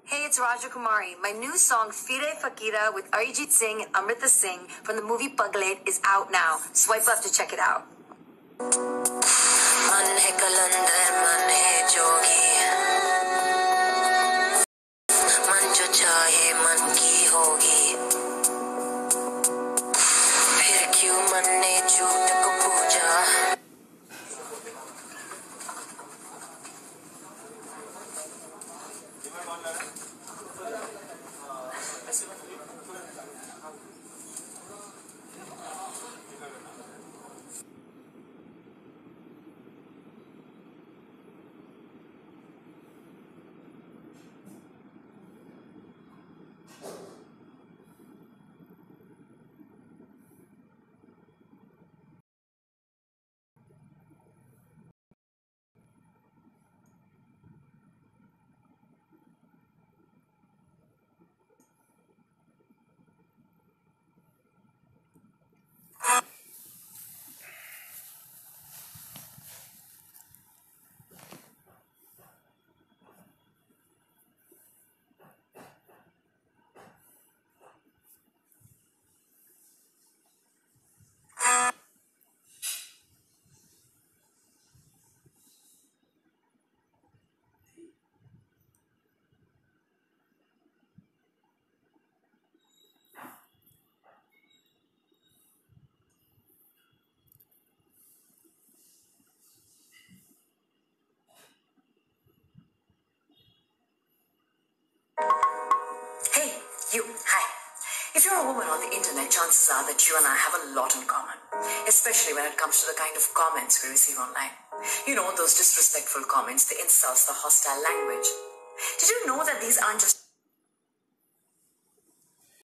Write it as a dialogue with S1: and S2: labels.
S1: Hey, it's Raja Kumari. My new song Fire Fakira with Arijit Singh and Amrita Singh from the movie Paglet is out now. Swipe left to check it out.
S2: मन है कलंदर मन है जोगी मन जो चाहे मन की होगी फिर क्यों मन ने झूठ को पूजा
S3: Hey, you, hi. If you're a woman on the internet, chances are that you and I have a lot in common, especially when it comes to the kind of comments we receive online. You know, those disrespectful comments, the insults, the hostile language. Did you know that these aren't just